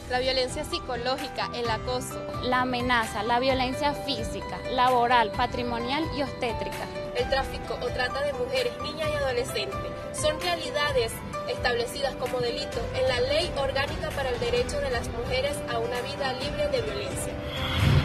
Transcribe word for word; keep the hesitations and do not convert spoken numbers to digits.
la violencia psicológica, el acoso, la amenaza, la violencia física, laboral, patrimonial y obstétrica, el tráfico o trata de mujeres, niñas y adolescentes, son realidades establecidas como delito en la Ley Orgánica para el Derecho de las Mujeres a una Vida Libre de Violencia.